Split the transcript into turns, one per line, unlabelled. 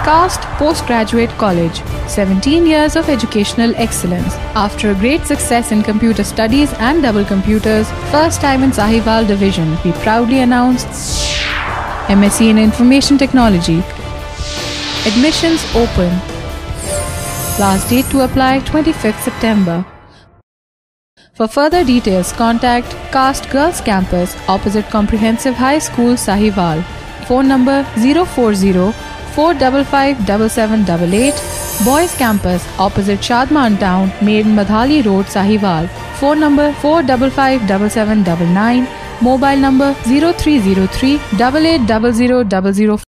Caste Postgraduate College, 17 years of educational excellence. After a great success in computer studies and double computers, first time in Sahiwal division, we proudly announce MSc in Information Technology. Admissions open. Last date to apply 25th September. For further details, contact Caste Girls Campus opposite Comprehensive High School, Sahiwal. Phone number 040-455-7788. Boys Campus opposite Shadman Town, Maiden Madhali Road, Sahiwal. Phone number 455-7799. Mobile number 0303 8800 004.